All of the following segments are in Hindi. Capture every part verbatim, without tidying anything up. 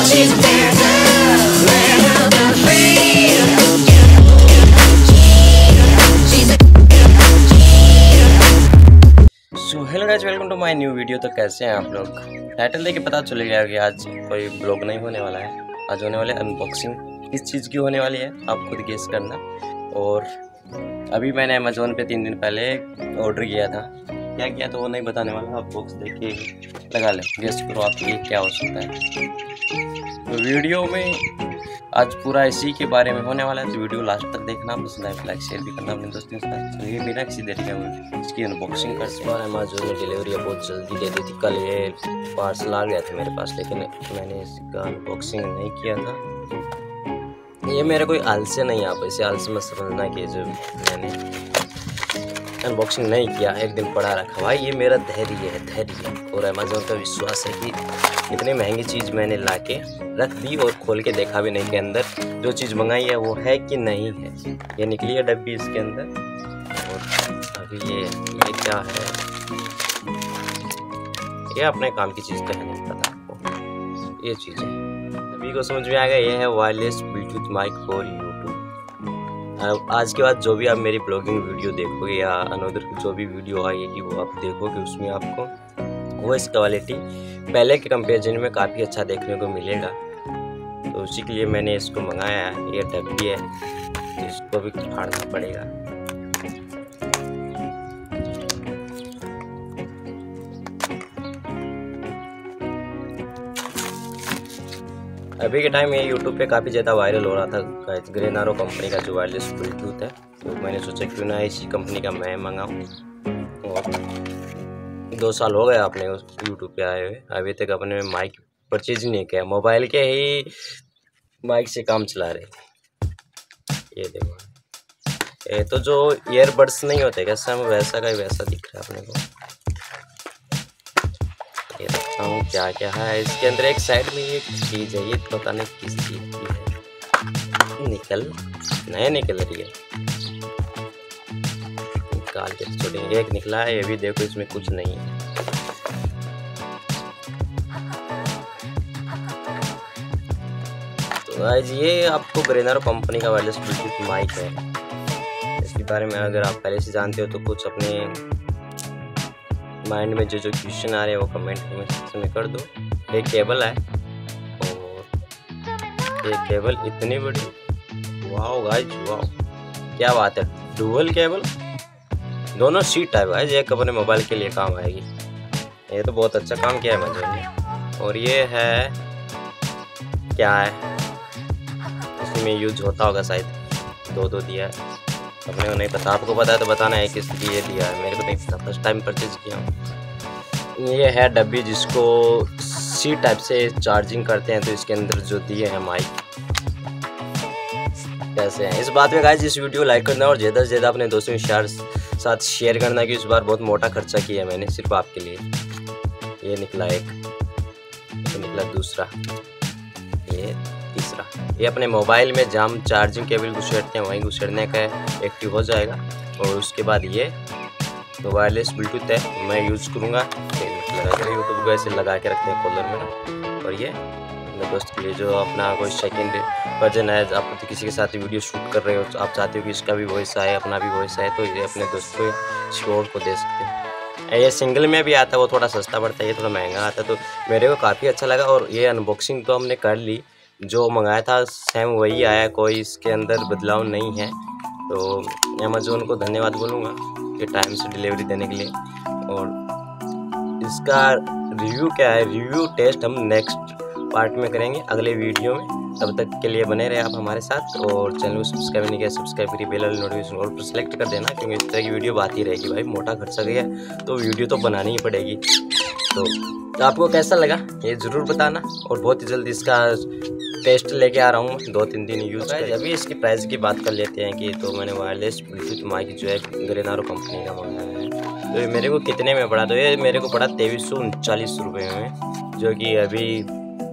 she's a bad girl, let her be free. She's a so hello guys, welcome to my new video. तो कैसे हैं आप लोग? टाइटल देख के पता चल गया कि आज कोई ब्लॉग नहीं होने वाला है। आज होने वाले अनबॉक्सिंग। किस चीज़ की होने वाली है आप खुद गेस करना। और अभी मैंने अमेज़ोन पे तीन दिन पहले ऑर्डर किया था। क्या किया तो वो नहीं बताने वाला, आप बॉक्स देख के लगा लें, गेस करो आप ये क्या हो सकता है। तो वीडियो में आज पूरा इसी के बारे में होने वाला है, तो वीडियो लास्ट तक देखना। पसंद आए लाइक शेयर भी करना अपने दोस्तों के साथ। चलिए बिना किसी देरी के इसकी अनबॉक्सिंग करते हैं। अमेज़ोन में डिलीवरी बहुत जल्दी दे दी थी। कल ये पार्सल आ गया था मेरे पास, लेकिन मैंने इसका अनबॉक्सिंग नहीं किया था। ये मेरा कोई आलस्य नहीं, आप इसे आलस्य मत समझना कि जो मैंने अनबॉक्सिंग नहीं किया, एक दिन पड़ा रखा। भाई ये मेरा धैर्य है, धैर्य और अमेज़ोन का विश्वास है कि इतनी महंगी चीज़ मैंने लाके रख दी और खोल के देखा भी नहीं कि अंदर जो चीज़ मंगाई है वो है कि नहीं है। ये निकली है डब्बी इसके अंदर। और अभी ये ये क्या है, ये अपने काम की चीज़ तो है, नहीं पता आपको ये चीज़ है। सभी को समझ में आ गया, ये है wireless Bluetooth mic for YouTube. आज के बाद जो भी आप मेरी ब्लॉगिंग वीडियो देखोगे या अनदर जो भी वीडियो आएगी वो आप देखोगे, उसमें आपको वॉइस क्वालिटी पहले के कंपेरिजन में काफ़ी अच्छा देखने को मिलेगा। तो उसी के लिए मैंने इसको मंगाया है। ये डब्बी है, तो इसको भी फाड़ना पड़ेगा। अभी के टाइम ये यूट्यूब पे काफ़ी ज़्यादा वायरल हो रहा था, ग्रेनारो कंपनी का जो वायरलेस ब्लूटूथ है। तो मैंने सोचा क्यों ना इसी कंपनी का मैं मंगाऊँ। और दो साल हो गए आपने उस यूट्यूब पे आए हुए, अभी तक अपने माइक परचेज नहीं किया। मोबाइल के ही माइक से काम चला रहे थे। ये देखो, ये तो जो ईयरबड्स नहीं होते कैसा, वैसा का ही वैसा दिख रहा है अपने को। ये देखता हूँ क्या क्या है इसके अंदर। एक साइड में एक चीज़ है, ये पता नहीं किस चीज़ की है। निकल नहीं निकल रही है, निकाल के छोड़ेंगे। एक निकला है, ये भी देखो इसमें कुछ नहीं है। तो आज ये आपको ग्रेनारो कंपनी का वायरलेस ब्लूटूथ माइक है। इसके बारे में अगर आप पहले से जानते हो तो कुछ अपने माइंड में जो जो क्वेश्चन आ रहे हैं वो कमेंट में सेक्शन में कर दो। एक केबल है और ये केबल इतनी बड़ी, वाह गाइस वाह, क्या बात है। डुअल केबल, दोनों सीट टाइप है, एक अपने मोबाइल के लिए काम आएगी। ये तो बहुत अच्छा काम किया है अमेज़न ने। और ये है क्या है, इसमें यूज होता होगा शायद, दो दो दिया है, अपने को नहीं पता। आपको पता है तो बताना है किस लिए दिया है, मेरे को नहीं पता, फर्स्ट टाइम परचेज किया हूँ। ये है डब्बी जिसको सी टाइप से चार्जिंग करते हैं। तो इसके अंदर जो दिए हैं माइक कैसे हैं, इस बात में गाइस इस वीडियो को लाइक करना और ज़्यादा से ज़्यादा अपने दोस्तों के शेयर साथ शेयर करना कि इस बार बहुत मोटा खर्चा किया है मैंने सिर्फ आपके लिए। ये निकला एक, ये निकला दूसरा, ये तीसरा। ये अपने मोबाइल में जहाँ चार्जिंग केबल घुसेड़ते हैं वहीं घुसेड़ने का एक्टिव हो जाएगा। और उसके बाद ये वायरलेस ब्लूटूथ है, मैं यूज़ करूँगा। लगा कर यूट्यूब को ऐसे लगा के रखते हैं कॉलर में। और ये अपने दोस्त के लिए जो अपना कोई सेकेंड वर्जन है, आप तो किसी के साथ वीडियो शूट कर रहे हो तो आप चाहते हो कि इसका भी वॉइस आए, अपना भी वॉइस आए, तो ये अपने दोस्त को शोर को दे सकते हैं। ये सिंगल में भी आता है, वो थोड़ा सस्ता पड़ता है, ये थोड़ा महंगा आता है। तो मेरे को काफ़ी अच्छा लगा। और ये अनबॉक्सिंग तो हमने कर ली, जो मंगाया था सेम वही आया, कोई इसके अंदर बदलाव नहीं है। तो अमेज़ोन को धन्यवाद बोलूँगा कि टाइम से डिलीवरी देने के लिए। और इसका रिव्यू क्या है, रिव्यू टेस्ट हम नेक्स्ट पार्ट में करेंगे अगले वीडियो में। तब तक के लिए बने रहे आप हमारे साथ। और चैनल को सब्सक्राइब नहीं किया, सब्सक्राइब करिए, बेल वाली नोटिफिकेशन और पर सेलेक्ट कर देना, क्योंकि इस तरह की वीडियो आती रहेगी। भाई मोटा खर्चा गया तो वीडियो तो बनानी ही पड़ेगी। तो आपको कैसा लगा ये ज़रूर बताना। और बहुत ही जल्दी इसका टेस्ट लेके आ रहा हूँ, दो तीन दिन यूज़ कर। अभी इसकी प्राइस की बात कर लेते हैं कि तो मैंने वायरलेस ब्लूटूथ माइक जो है ग्रेनारो कंपनी का मंगाया है। तो ये मेरे को कितने में पड़ा, तो ये मेरे को पड़ा तेईस सौ उनचालीस रुपये में, जो कि अभी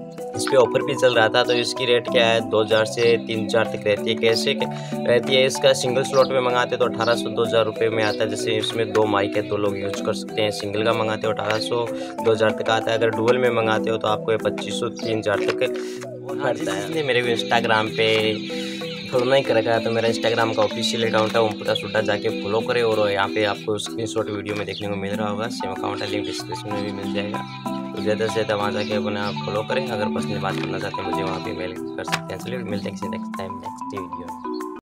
इस पर ऑफर भी चल रहा था। तो इसकी रेट क्या है, दो हज़ार से तीन हज़ार तक रहती है। कैसे रहती है, इसका सिंगल स्लॉट में मंगाते तो अठारह सौ दो हज़ार रुपये में आता है। जैसे इसमें दो माइक है, दो लोग यूज कर सकते हैं। सिंगल का मंगाते हो अठारह सौ दो हज़ार तक आता है। अगर डुअल में मंगाते हो तो आपको ये पच्चीस सौ तीन हज़ार तक पड़ता है। इसलिए मेरे को इंस्टाग्राम पे फॉलो नहीं कर रखा है तो मेरा इंस्टाग्राम का ऑफिशियल अकाउंट है ओमपुटा सुड्डा, जाके फॉलो करें। और यहाँ पे आपको स्क्रीनशॉट वीडियो में देखने को मिल रहा होगा, सेम अकाउंट है, लिंक डिस्क्रिप्शन में भी मिल जाएगा। तो ज़्यादा से ज़्यादा वहाँ जाके अपने आप फॉलो करें। अगर पर्सनली बात करना चाहते हैं मुझे वहाँ पे मेल कर सकते हैं। चलिए मिलते हैं नेक्स्ट टाइम नेक्स्ट वीडियो में।